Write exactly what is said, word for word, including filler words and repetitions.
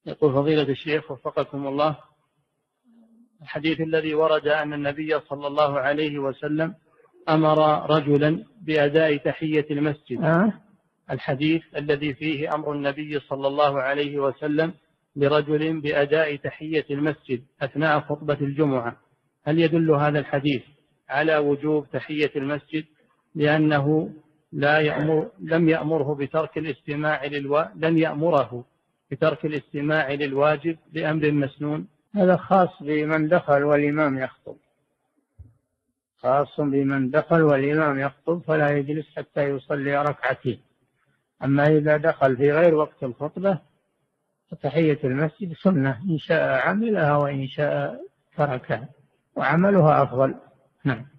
يقول فضيلة الشيخ وفقكم الله، الحديث الذي ورد أن النبي صلى الله عليه وسلم أمر رجلا بأداء تحية المسجد. أه؟ الحديث الذي فيه أمر النبي صلى الله عليه وسلم لرجل بأداء تحية المسجد أثناء خطبة الجمعة، هل يدل هذا الحديث على وجوب تحية المسجد لأنه لا يأمر لم يأمره بترك الاستماع للوا لم يأمره بترك الاستماع للواجب بأمر مسنون؟ هذا خاص بمن دخل والإمام يخطب، خاص بمن دخل والإمام يخطب فلا يجلس حتى يصلي ركعتين. أما إذا دخل في غير وقت الخطبة فتحية المسجد سنة، إن شاء عملها وإن شاء تركها، وعملها أفضل. نعم.